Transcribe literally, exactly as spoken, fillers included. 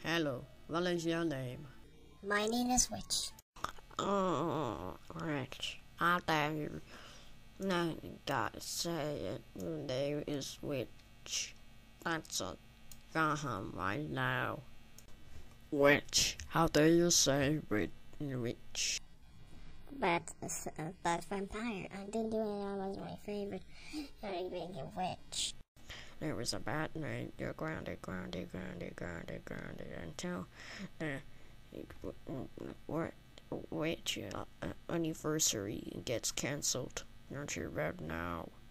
Hello, what is your name? My name is Witch. Oh, Rich. I thought you not got to say it. Your name is Witch. That's a gun right now. Witch. How do you say witch? Witch? But, uh, but vampire, I didn't do it. That was my favorite. I being a witch. There was a bad night. You're grounded, grounded, grounded, grounded, grounded until the what witch uh, anniversary gets cancelled. Don't you read now?